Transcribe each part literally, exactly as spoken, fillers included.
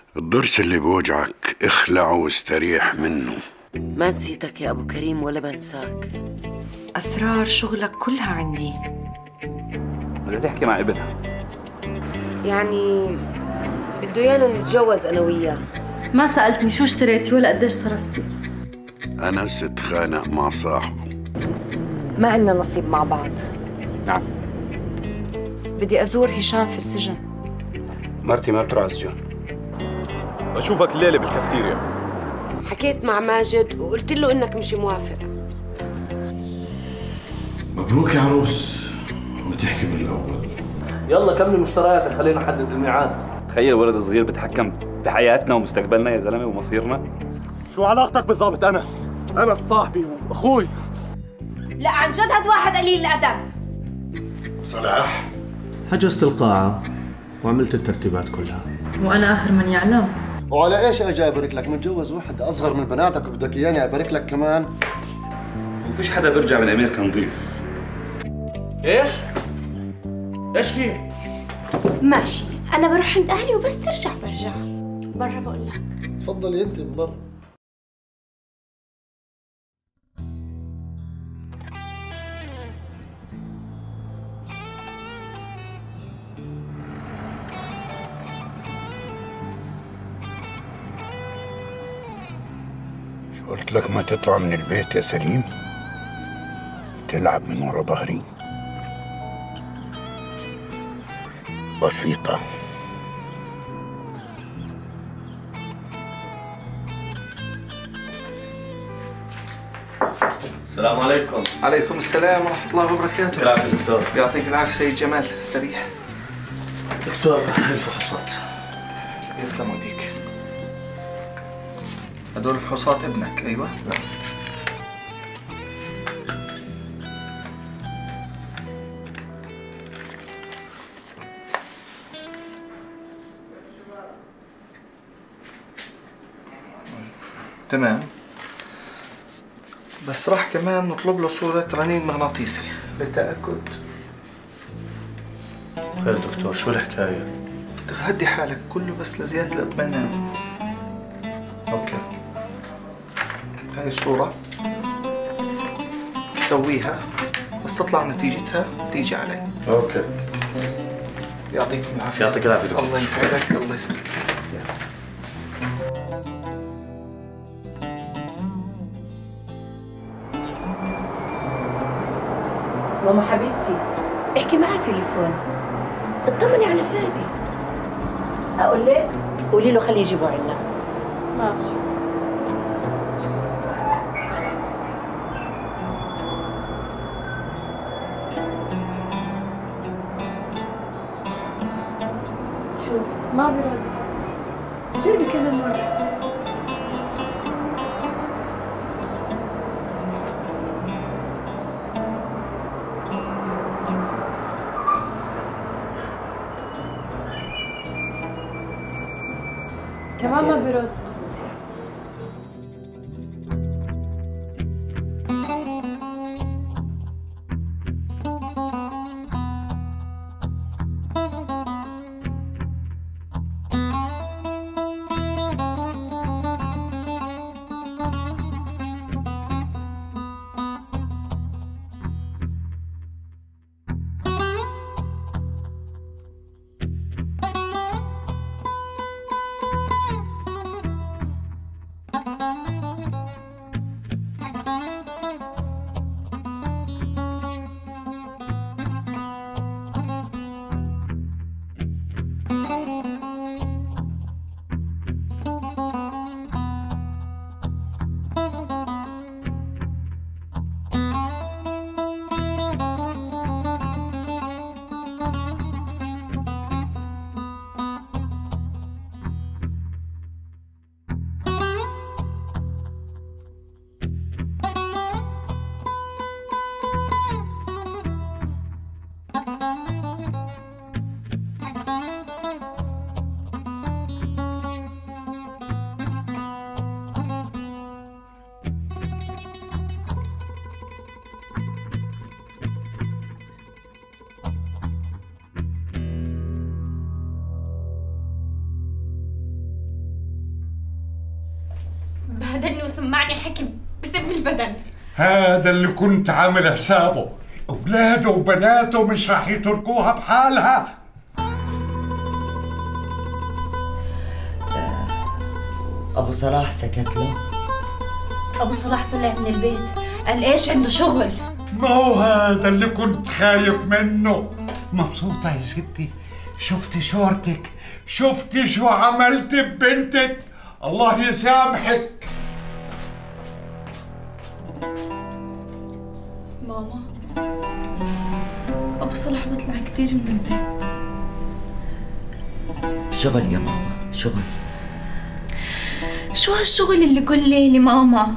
الضرس اللي بوجعك اخلعه واستريح منه. ما نسيتك يا أبو كريم ولا بنساك. أسرار شغلك كلها عندي. بدها تحكي مع ابنها. يعني بده يانا نتجوز أنا وياه. ما سألتني شو اشتريتي ولا قديش صرفتي. أنس اتخانق مع صاحبه. ما إلنا نصيب مع بعض. نعم. بدي أزور هشام في السجن. مرتي ما بتروح على السجن. أشوفك الليلة بالكافتيريا. حكيت مع ماجد وقلت له إنك مش موافق. مبروك يا عروس، بتحكي بالأول. يلا كملي مشترياتك خلينا نحدد الميعاد. تخيل ولد صغير بتحكم بحياتنا ومستقبلنا يا زلمه ومصيرنا. شو علاقتك بالضابط أنس؟ أنس صاحبي وأخوي. لا عن جد هاد واحد قليل الأدب. صلاح، حجزت القاعة وعملت الترتيبات كلها. وأنا آخر من يعلم. وعلى ايش اجي ابارك لك؟ متجوز وحده اصغر من بناتك وبدك اياني ابارك لك كمان؟ وفيش حدا بيرجع من امريكا نظيف. ايش؟ ايش في؟ ماشي أنا بروح عند أهلي وبس ترجع برجع. برا بقول لك. تفضلي انت من برا. قلت لك ما تطلع من البيت يا سليم، تلعب من ورا ظهري. بسيطة. السلام عليكم. عليكم السلام ورحمة الله وبركاته. العافية دكتور. يعطيك العافية سيد جمال، استريح. دكتور الفحوصات. يسلم ايديك. هدول فحوصات ابنك. ايوه. تمام، بس راح كمان نطلب له صورة رنين مغناطيسي للتأكد. خير دكتور، شو الحكاية؟ هدي حالك كله بس لزيادة الاطمئنان. اوكي. هاي الصورة سويها، بس تطلع نتيجتها تيجي علي. اوكي. يعطيكم العافية. يعطيك العافية دكتور. الله يسعدك. الله يسعدك. ماما حبيبتي احكي معها تليفون اطمني على فادي. أقول لك قولي له خليه يجيبه عنا. ماشي. شو؟ ما برد. جربي كمان مرة. كمان ما برد. بهدلني وسمعني حكي بسب البدن. هذا اللي كنت عامل حسابه، اولاده وبناته مش راح يتركوها بحالها. ابو صلاح سكت له؟ ابو صلاح طلع من البيت قال ايش عنده شغل. ما هو هذا اللي كنت خايف منه. مبسوطة يا ستي؟ شفتي شورتك؟ شفتي شو عملت ببنتك؟ الله يسامحك. ماما، ابو صلاح بيطلع كثير من البيت. شغل يا ماما، شغل. شو هالشغل اللي كل ليلة ماما؟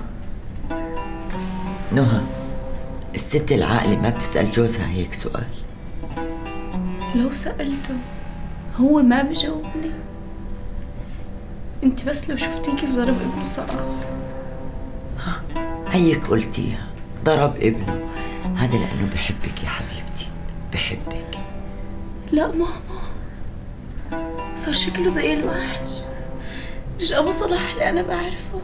نهى، الست العاقلة ما بتسأل جوزها هيك سؤال. لو سألته هو ما بجاوبني. انت بس لو شفتي كيف ضرب ابنه صلاح. ها، هيك قلتيها، ضرب ابنه. هذا لأنه بحبك يا حبيبتي، بحبك. لا ماما، صار شكله زي الوحش، مش ابو صلاح اللي انا بعرفه.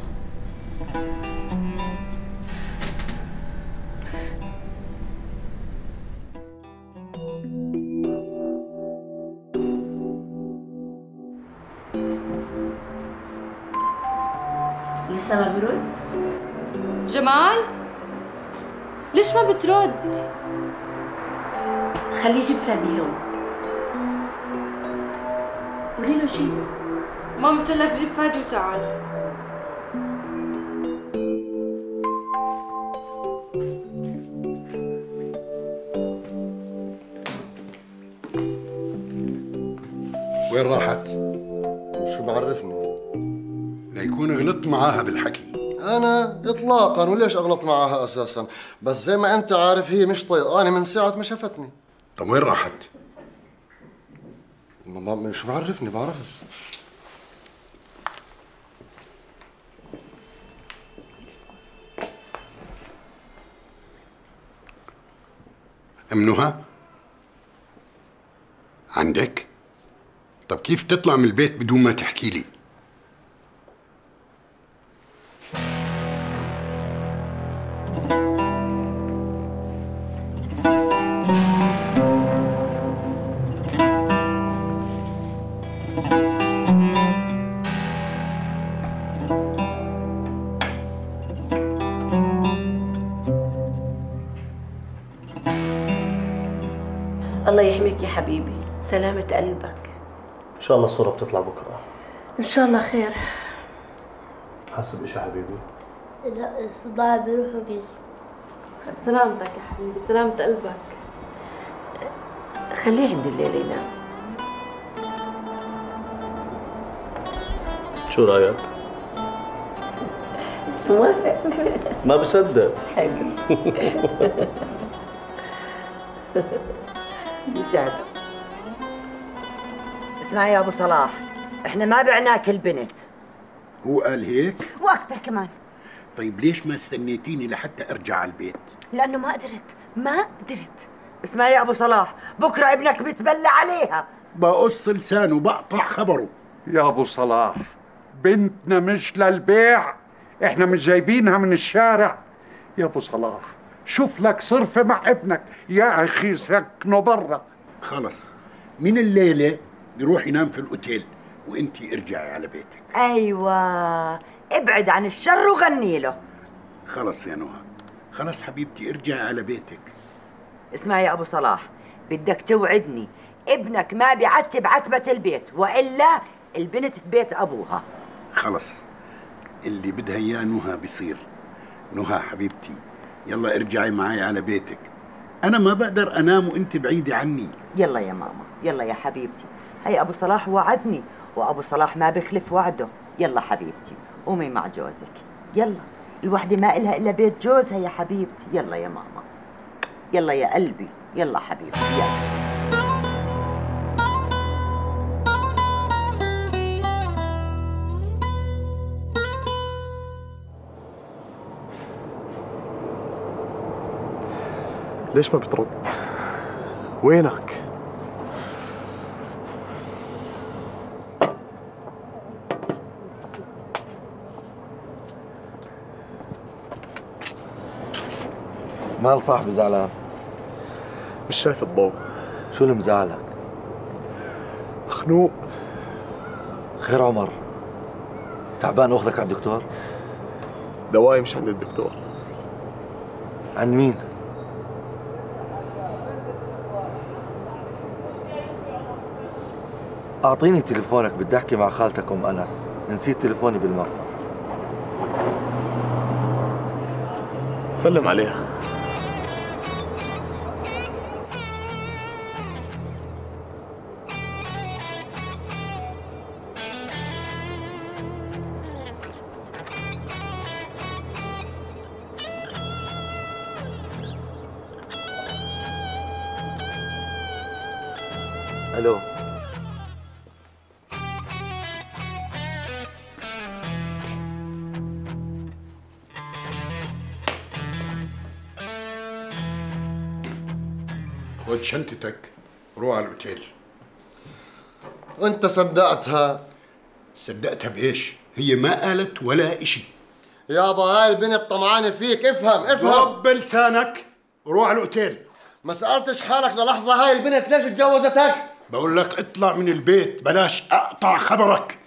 لسه ما برد؟ جمال، ليش ما بترد؟ خليه يجيب فادي هون. قولي له شيء. ماما قلت لك جيب فادي وتعال. وين راحت؟ شو بعرفني؟ ليكون غلطت معاها بالحكي. انا اطلاقا، وليش اغلط معها اساسا؟ بس زي ما انت عارف هي مش طيقانه من ساعه ما شافتني. طب وين راحت؟ ما ما شو بعرفني، بعرفش. ام نهى؟ عندك؟ طب كيف تطلع من البيت بدون ما تحكي لي؟ الله يحميك يا حبيبي، سلامة قلبك. ان شاء الله الصورة بتطلع بكرة. ان شاء الله خير. حاسس بإشي حبيبي؟ لا، الصداع بيروح وبيجي. سلامتك يا حبيبي، سلامة قلبك. خليه عندي الليلة ينام. شو رأيك؟ موافق. ما بصدق. حبيبي. يسعد. اسمعي يا ابو صلاح، احنا ما بعناك البنت. هو قال هيك؟ واكثر كمان. طيب ليش ما استنيتيني لحتى ارجع على البيت؟ لانه ما قدرت، ما قدرت. اسمعي يا ابو صلاح، بكره ابنك بيتبلى عليها. بقص لسانه وبقطع خبره. يا ابو صلاح، بنتنا مش للبيع، احنا مش جايبينها من الشارع. يا ابو صلاح شوف لك صرفة مع ابنك يا اخي، سكنه برا. خلص، من الليلة نروح ينام في الاوتيل وانتي ارجعي على بيتك. ايوه، ابعد عن الشر وغني له. خلص يا نهى، خلص حبيبتي ارجعي على بيتك. اسمعي يا ابو صلاح، بدك توعدني ابنك ما بيعتب عتبة البيت، والا البنت في بيت ابوها. خلص، اللي بدها اياه نهى بيصير. نهى حبيبتي يلا ارجعي معي على بيتك، انا ما بقدر انام وانت بعيدة عني. يلا يا ماما، يلا يا حبيبتي، هي ابو صلاح وعدني وابو صلاح ما بيخلف وعده. يلا حبيبتي قومي مع جوزك، يلا. الوحدة ما إلها الا بيت جوزها يا حبيبتي. يلا يا ماما، يلا يا قلبي، يلا حبيبتي، يلا. ليش ما بترد؟ وينك؟ مال صاحبي زعلان؟ مش شايف الضوء. شو اللي مزعلك؟ خنوق. خير عمر، تعبان اخذك على الدكتور؟ دواي مش عند الدكتور. عند مين؟ اعطيني تليفونك، بدي احكي مع خالتك ام انس، نسيت تليفوني بالمرة. سلم عليها. الو. خد شنطتك روح على الاوتيل. وانت صدقتها؟ صدقتها بايش؟ هي ما قالت ولا اشي. يابا هاي البنت طمعانه فيك، افهم افهم. رب لسانك، روح على الاوتيل. ما سألتش حالك للحظة هاي البنت ليش اتجوزتك؟ بقول لك اطلع من البيت، بلاش اقطع خبرك.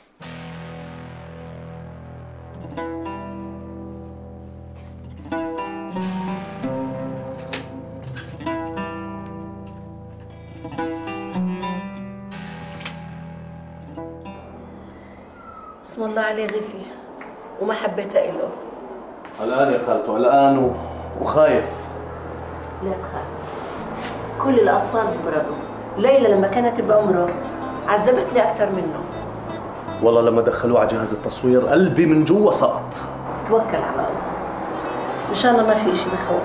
اسم الله عليه غفي وما حبيتها إله. قلقان يا خالته، قلقان و... وخايف. لا تخاف، كل الأطفال بمرضوا. ليلى لما كانت بعمره عذبتني أكثر منه. والله لما دخلوه على جهاز التصوير قلبي من جوا سقط. توكل على الله، إن شاء الله ما في شيء بخوف.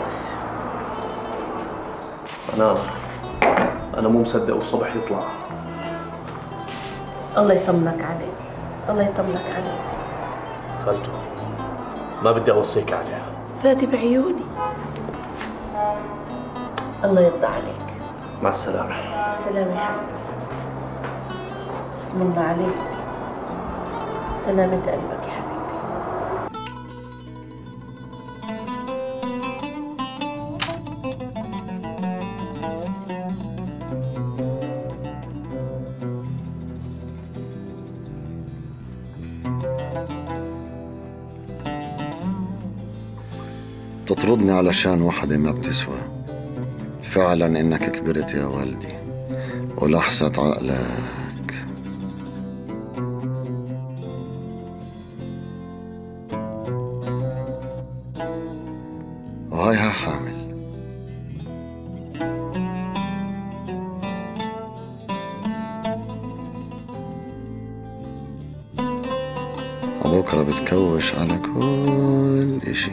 أنا أنا مو مصدق والصبح يطلع. الله يطمنك عليه، الله يطمنك عليه. خالته ما بدي أوصيك عليها. فاتي بعيوني. الله يرضى عليك. مع السلامة. السلامة يا حبيبي. اسم الله عليك. سلامة قلبك يا حبيبي. تطردني علشان وحدة ما بتسوى. فعلا انك كبرت يا والدي ولحظة عقلك. وهيها حامل. وبكرة بتكوش على كل اشي.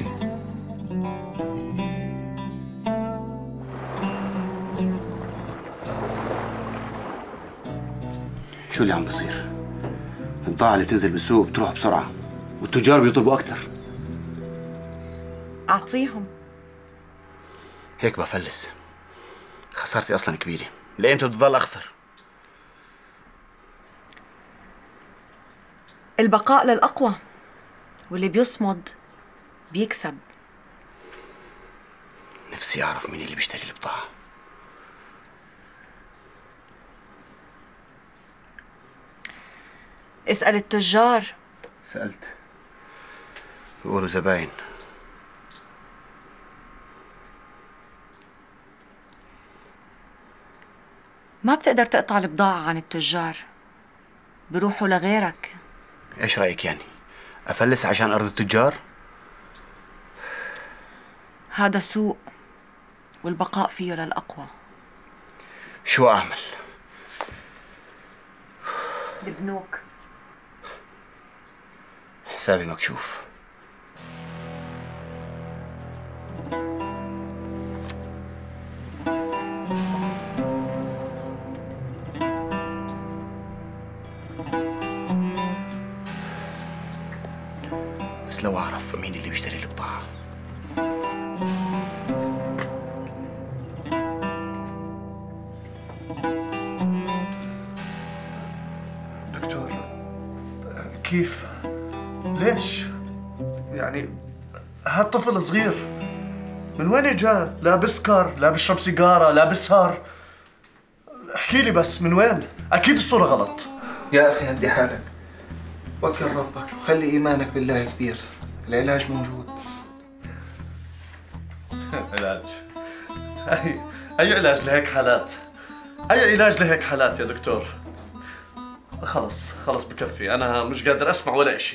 شو اللي عم بصير؟ البضاعة اللي بتنزل بالسوق بتروح بسرعة والتجار بيطلبوا أكثر. أعطيهم. هيك بفلس. خسارتي أصلاً كبيرة، لإمتى بدي ضل أخسر؟ البقاء للأقوى، واللي بيصمد بيكسب. نفسي أعرف مين اللي بيشتري البضاعة. اسأل التجار. سألت، بيقولوا زباين. ما بتقدر تقطع البضاعة عن التجار، بروحوا لغيرك. إيش رأيك يعني؟ أفلس عشان أرض التجار؟ هذا سوق والبقاء فيه للأقوى. شو أعمل؟ البنوك حسابي مكشوف. بس لو أعرف مين اللي بيشتري البضاعة. دكتور كيف؟ ليش؟ يعني هالطفل صغير من وين اجا؟ لا بسكر، لا بشرب سيجاره، لا بسهر. احكي لي بس من وين؟ اكيد الصوره غلط. يا اخي هدي حالك، وكل ربك وخلي ايمانك بالله كبير، العلاج موجود. علاج؟ اي اي علاج لهيك حالات؟ اي علاج لهيك حالات يا دكتور؟ خلص خلص بكفي، انا مش قادر اسمع ولا اشي.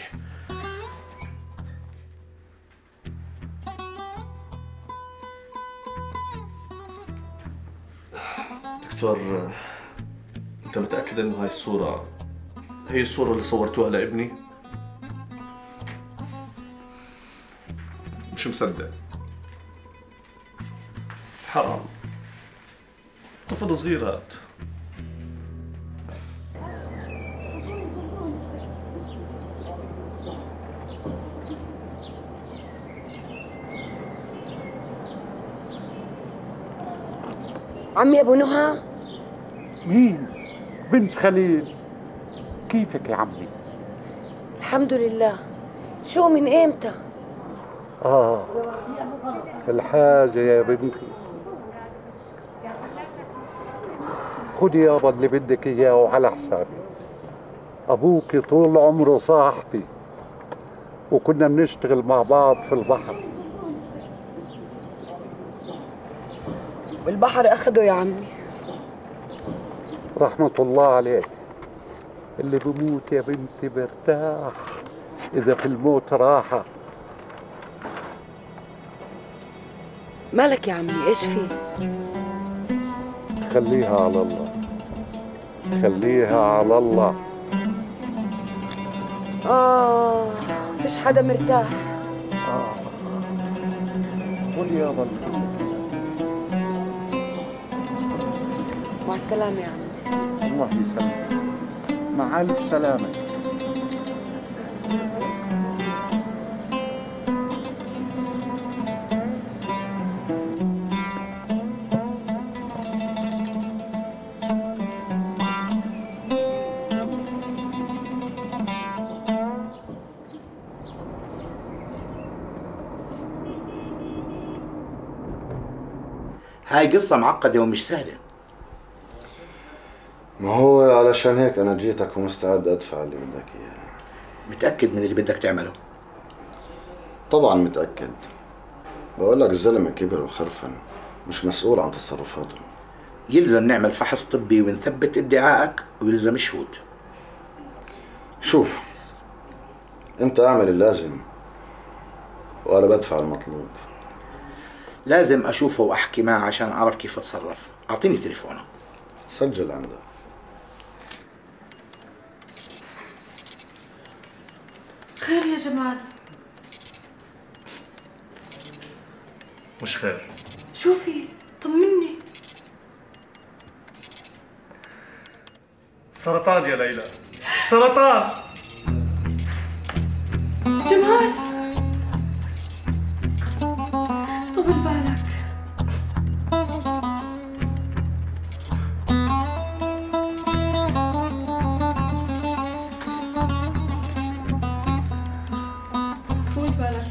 دكتور، انت متأكد انه هاي الصورة هي الصورة اللي صورتوها لابني؟ مش مصدق. حرام، طفل صغير هاد. عمي ابو نهى. مين؟ بنت خليل. كيفك يا عمي؟ الحمد لله. شو من ايمتى؟ اه الحاجة يا بنتي. خدي يابا اللي بدك اياه وعلى حسابي. ابوك طول عمره صاحبي وكنا بنشتغل مع بعض في البحر. والبحر اخده يا عمي. رحمة الله عليه. اللي بموت يا بنتي برتاح إذا في الموت راحة. مالك يا عمي؟ إيش في؟ خليها على الله، خليها على الله. آه فيش حدا مرتاح. آه قول يابا. مع السلامة يا عمي. الله يسلمك. مع ألف سلامة. هاي قصة معقدة ومش سهلة. ما هو علشان هيك أنا جيتك ومستعد أدفع اللي بدك إياه. متأكد من اللي بدك تعمله؟ طبعا متأكد. بقول لك الزلمة كبر وخرفن، مش مسؤول عن تصرفاته. يلزم نعمل فحص طبي ونثبت ادعائك ويلزم شهود. شوف، أنت أعمل اللازم وأنا بدفع المطلوب. لازم أشوفه وأحكي معه عشان أعرف كيف أتصرف. أعطيني تليفونه. سجل عندك. خير يا جمال؟ مش خير. شو في؟ طمني. سرطان يا ليلى، سرطان. جمال طول بالك. طول بالك.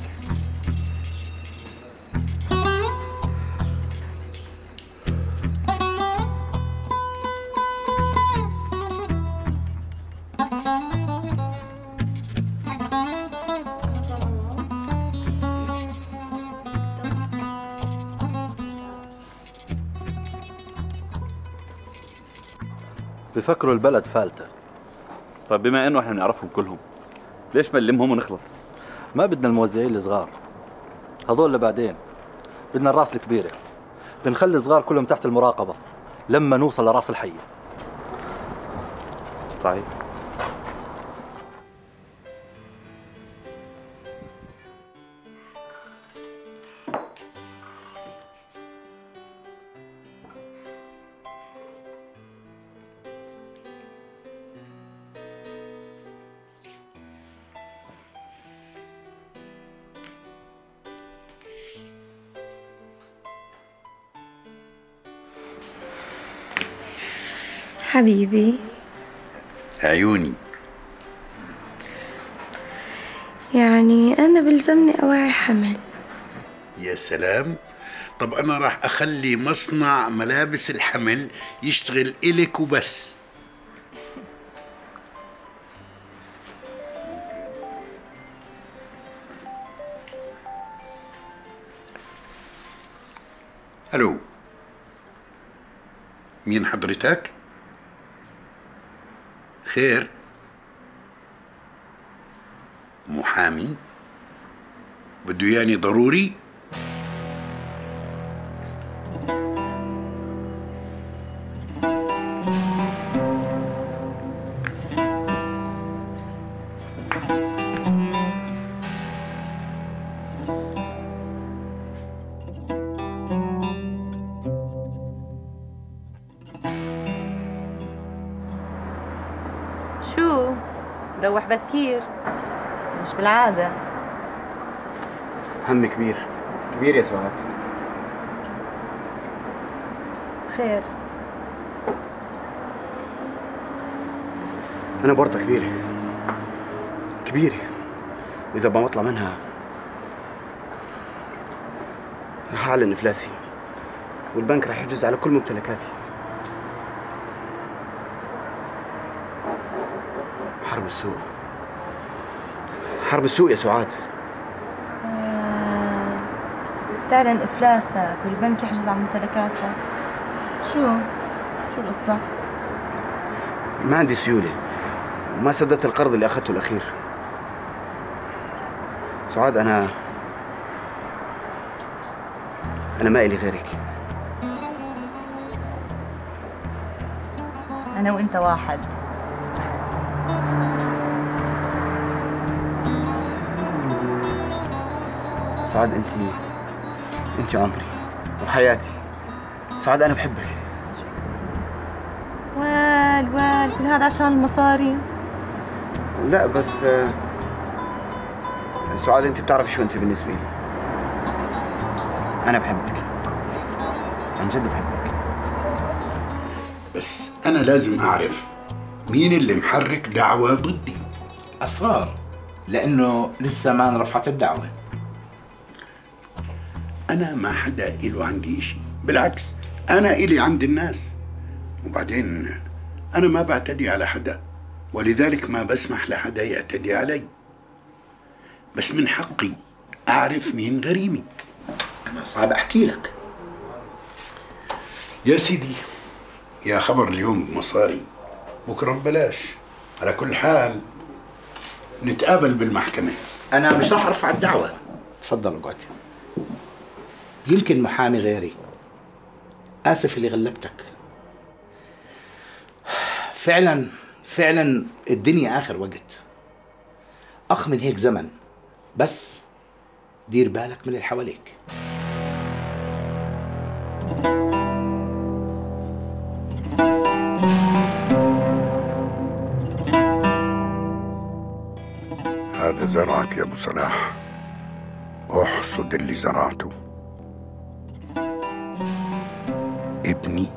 بفكروا البلد فالتة. طيب بما انه احنا بنعرفهم كلهم، ليش ما نلمهم ونخلص؟ ما بدنا الموزعين الصغار، هذول لبعدين. بدنا الراس الكبيرة. بنخلي الصغار كلهم تحت المراقبة لما نوصل لراس الحية. صحيح. حبيبي عيوني. يعني أنا بلزمني أوعي حمل. يا سلام، طب أنا راح أخلي مصنع ملابس الحمل يشتغل إلك وبس. ألو، مين حضرتك؟ خير؟ محامي؟ بده ياني ضروري؟ شو؟ روح بكير مش بالعادة. هم كبير كبير يا سعاد. خير؟ أنا بورطة كبيرة كبيرة، وإذا ما بطلع منها رح أعلن إفلاسي، والبنك رح يحجز على كل ممتلكاتي. حرب السوق، حرب السوق يا سعاد. آه، تعلن إفلاسك والبنك يحجز على ممتلكاتك. شو؟ شو القصة؟ ما عندي سيولة وما سددت القرض اللي أخذته الأخير. سعاد أنا أنا ما إلي غيرك. أنا وأنت واحد. سعاد أنت أنت عمري وحياتي. سعاد أنا بحبك. وال وال كل هذا عشان المصاري؟ لا بس سعاد أنت بتعرفي شو أنت بالنسبة لي. أنا بحبك عن جد بحبك. بس أنا لازم أعرف مين اللي محرك دعوة ضدي. أسرار، لأنه لسه ما انرفعت الدعوة. أنا ما حدا إله عندي إشي، بالعكس أنا إلي عند الناس. وبعدين أنا ما بعتدي على حدا، ولذلك ما بسمح لحدا يعتدي علي. بس من حقي أعرف مين غريمي. أنا صعب أحكي لك. يا سيدي، يا خبر اليوم بمصاري بكرة ببلاش. على كل حال نتقابل بالمحكمة. أنا مش راح أرفع الدعوة. تفضل اقعد. يمكن محامي غيري. آسف اللي غلبتك. فعلا فعلا الدنيا آخر وقت. أخ من هيك زمن، بس دير بالك من اللي حواليك. هذا زرعك يا أبو صلاح، احصد اللي زرعته. ابني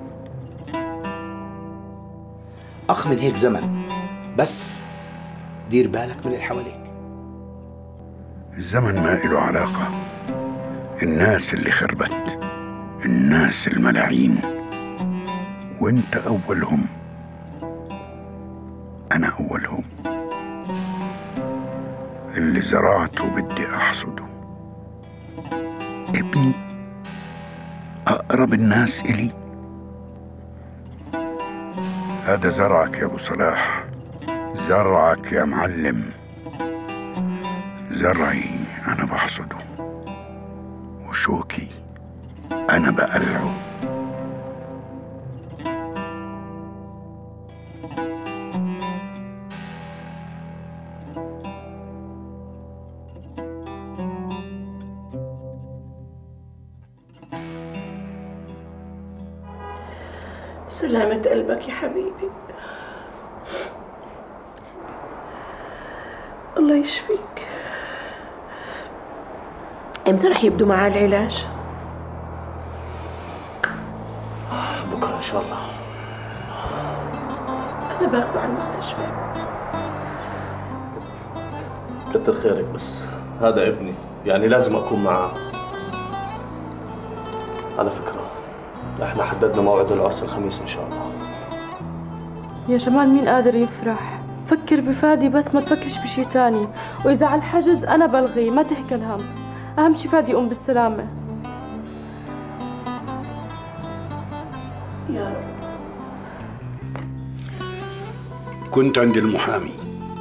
أخ من هيك زمن، بس دير بالك من اللي حواليك. الزمن ما إله علاقة. الناس اللي خربت، الناس الملاعين، وانت أولهم. أنا أولهم. اللي زرعته بدي أحصده. ابني أقرب الناس إلي. هذا زرعك يا أبو صلاح، زرعك يا معلم. زرعي أنا بحصده، وشوكي أنا بقلعه. سلامة قلبك يا حبيبي. الله يشفيك. امتى رح يبدوا معاه العلاج؟ بكره ان شاء الله. انا باخده على المستشفى. كتر خيرك، بس هذا ابني، يعني لازم اكون معاه. على فكرة احنا حددنا موعد العرس الخميس ان شاء الله. يا جمال مين قادر يفرح؟ فكر بفادي بس ما تفكرش بشي تاني، وإذا على الحجز أنا بلغي، ما تحكي الهم. أهم شي فادي يقوم بالسلامة. يا رب. كنت عند المحامي.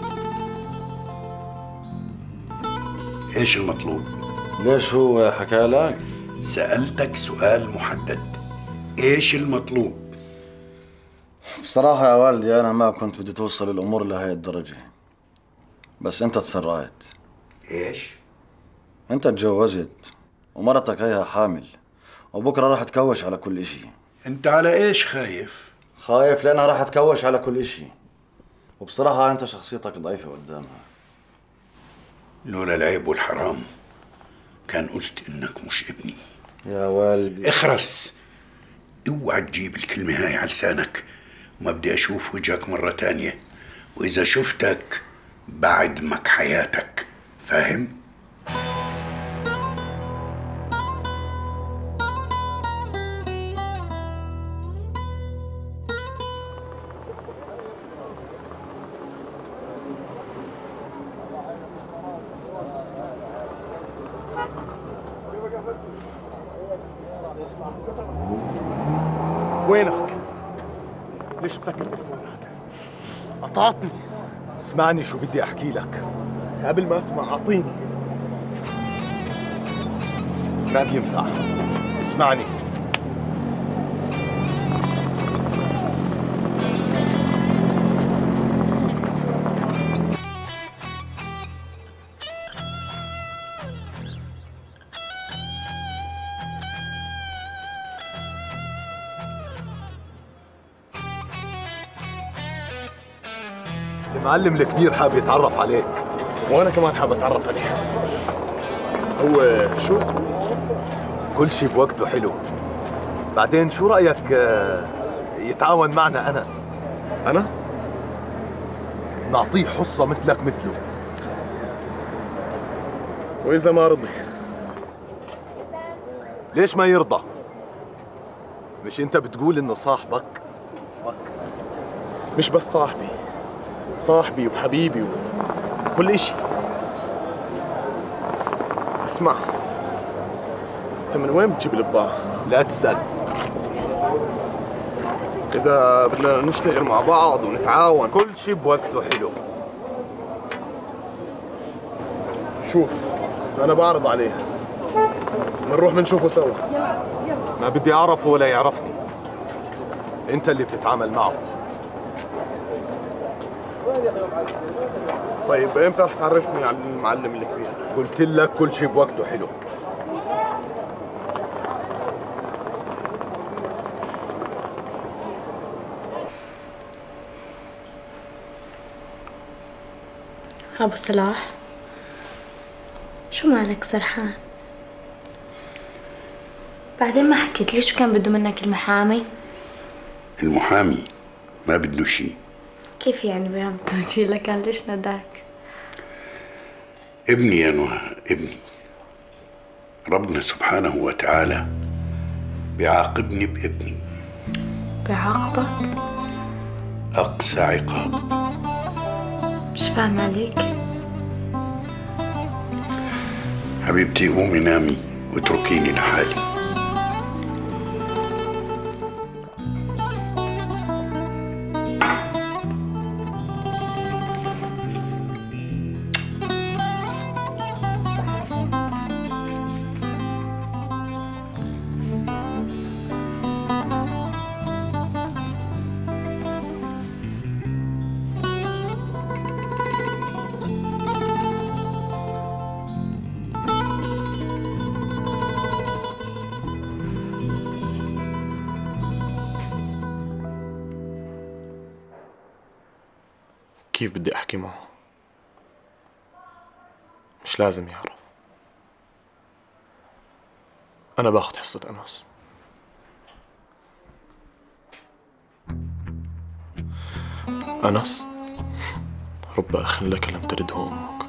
ايش المطلوب؟ ليش هو حكى لك؟ سألتك سؤال محدد، ايش المطلوب؟ بصراحة يا والدي أنا ما كنت بدي توصل الأمور لهي الدرجة، بس أنت تسرعت. ايش؟ أنت تجوزت ومرتك هيها حامل، وبكرة راح تكوش على كل إشي. أنت على ايش خايف؟ خايف لأنها راح تكوش على كل إشي، وبصراحة أنت شخصيتك ضعيفة قدامها. لولا العيب والحرام كان قلت إنك مش ابني. يا والدي اخرس، اوعى تجيب الكلمة هاي على لسانك، وما بدي أشوف وجهك مرة تانية، وإذا شفتك بعدمك حياتك، فاهم؟ وينك؟ ليش مسكر تليفونك؟ قطعتني. اسمعني شو بدي احكي لك. قبل ما اسمع اعطيني. ما بينفع. اسمعني. المعلم الكبير حابب يتعرف عليك. وانا كمان حابب اتعرف عليه. هو شو اسمه؟ كل شيء بوقته حلو. بعدين شو رايك يتعاون معنا انس؟ انس؟ نعطيه حصه مثلك مثله. واذا ما رضي؟ ليش ما يرضى؟ مش انت بتقول انه صاحبك؟ مش بس صاحبي، صاحبي وحبيبي وكل اشي. اسمع، انت من وين بتجيب البضاعة؟ لا تسأل. إذا بدنا نشتغل مع بعض ونتعاون كل شي بوقته حلو. شوف أنا بعرض عليه، بنروح بنشوفه سوا. ما بدي أعرفه ولا يعرفني، أنت اللي بتتعامل معه. طيب امتى رح تعرفني على المعلم الكبير؟ قلت لك كل شيء بوقته حلو. أبو صلاح، شو مالك سرحان؟ بعدين ما حكيت لي شو كان بده منك المحامي؟ المحامي ما بده شيء. كيف يعني ما بده شيء؟ لكان ليش نداك؟ ابني يا نهى، ابني. ربنا سبحانه وتعالى بيعاقبني بابني. بيعاقبك؟ أقسى عقاب. مش فاهم عليك. حبيبتي قومي نامي واتركيني لحالي. كيف بدي أحكي معه؟ مش لازم يعرف. أنا باخد حصة أنس. أنس، رب أخ لك لم تلده أمك.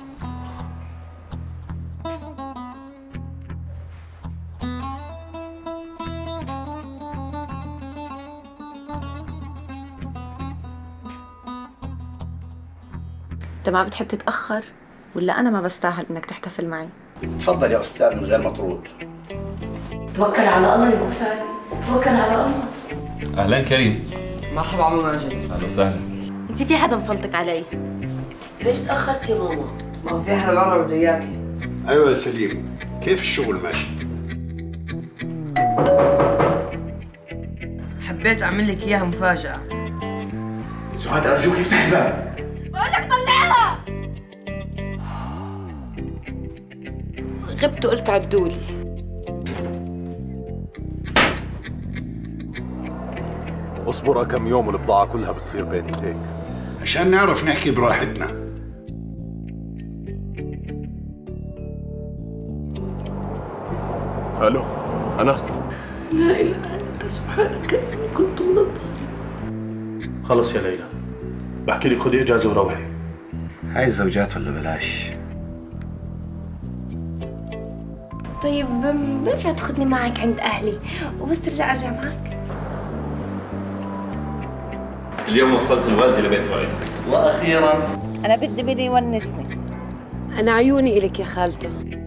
انت ما بتحب تتأخر ولا أنا ما بستاهل إنك تحتفل معي؟ تفضل يا أستاذ من غير مطرود. توكل على الله يا وفاء، توكل على الله. اهلا كريم. مرحبا عمو ماجد. اهلا وسهلا. انت في حدا مسلطك علي؟ ليش تأخرتي ماما؟ ما في حدا برا بده اياكي. ايوه يا سليم، كيف الشغل ماشي؟ حبيت اعمل لك اياها مفاجأة. سعاد ارجوك افتح الباب. بقول لك طلعها. غبت وقلت عدولي. اصبر كم يوم والبضاعة كلها بتصير بين ايديك. عشان نعرف نحكي براحتنا. الو انس. لا اله انت سبحانك اني كنت من الظالمين. خلص يا ليلى، بحكي لك خدي اجازه وروحي. هاي الزوجات ولا بلاش؟ طيب بينفع تاخذني معك عند اهلي وبس ترجع ارجع معك؟ اليوم وصلت الوالدة لبيت رأيي. واخيرا انا بدي بني يونسني. انا عيوني الك يا خالته.